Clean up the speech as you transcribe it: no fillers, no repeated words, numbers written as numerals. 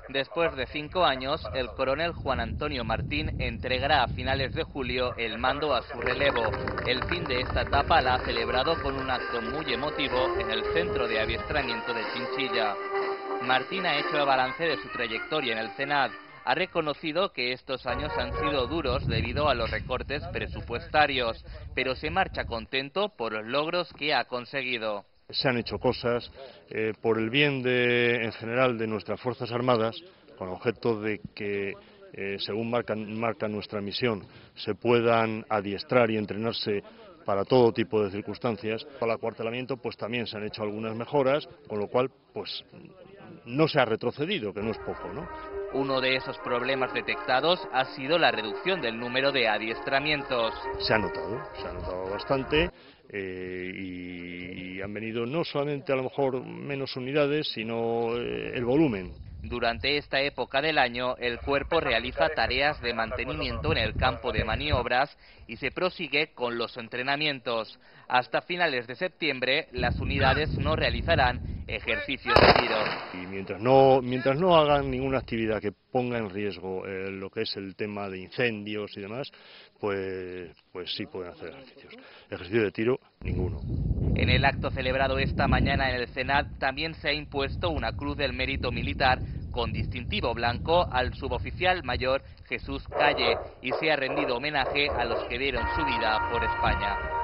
Después de 5 años, el coronel Juan Antonio Martín entregará a finales de julio el mando a su relevo. El fin de esta etapa la ha celebrado con un acto muy emotivo en el centro de adiestramiento de Chinchilla. Martín ha hecho el balance de su trayectoria en el CENAD. Ha reconocido que estos años han sido duros debido a los recortes presupuestarios, pero se marcha contento por los logros que ha conseguido. Se han hecho cosas por el bien en general de nuestras Fuerzas Armadas, con objeto de que, según marca nuestra misión, se puedan adiestrar y entrenarse para todo tipo de circunstancias. Para el acuartelamiento pues también se han hecho algunas mejoras, con lo cual pues no se ha retrocedido, que no es poco, ¿no? Uno de esos problemas detectados ha sido la reducción del número de adiestramientos. Se ha notado bastante y han venido no solamente a lo mejor menos unidades, sino el volumen. Durante esta época del año, el cuerpo realiza tareas de mantenimiento en el campo de maniobras y se prosigue con los entrenamientos. Hasta finales de septiembre, las unidades no realizarán ejercicios de tiro. Y mientras no hagan ninguna actividad que ponga en riesgo lo que es el tema de incendios y demás, pues sí pueden hacer ejercicios. Ejercicio de tiro, ninguno. En el acto celebrado esta mañana en el CENAD también se ha impuesto una Cruz del Mérito Militar con distintivo blanco al suboficial mayor Jesús Calle y se ha rendido homenaje a los que dieron su vida por España.